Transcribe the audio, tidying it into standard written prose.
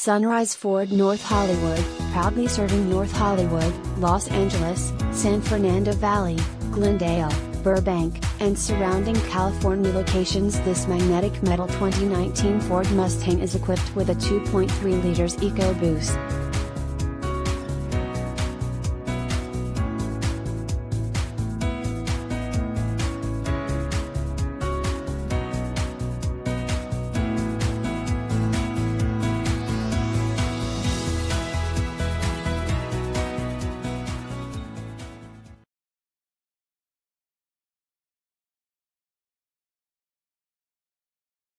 Sunrise Ford North Hollywood, proudly serving North Hollywood, Los Angeles, San Fernando Valley, Glendale, Burbank, and surrounding California locations. This magnetic metal 2019 Ford Mustang is equipped with a 2.3 liters EcoBoost